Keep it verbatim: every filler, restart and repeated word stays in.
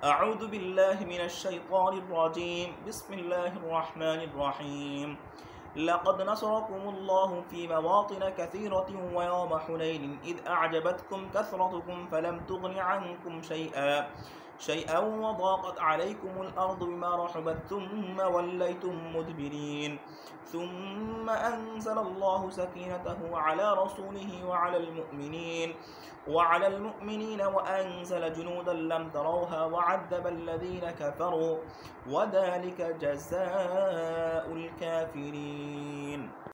أعوذ بالله من الشيطان الرجيم. بسم الله الرحمن الرحيم. لقد نصركم الله في مواطن كثيرة ويوم حنين إذ أعجبتكم كثرتكم فلم تغن عنكم شيئا شيئا وضاقت عليكم الأرض بما رحبت ثم وليتم مدبرين ثم أنزل الله سكينته على رسوله وعلى المؤمنين وعلى المؤمنين وأنزل جنودا لم تروها وعذب الذين كفروا وذلك جزاء الكافرين.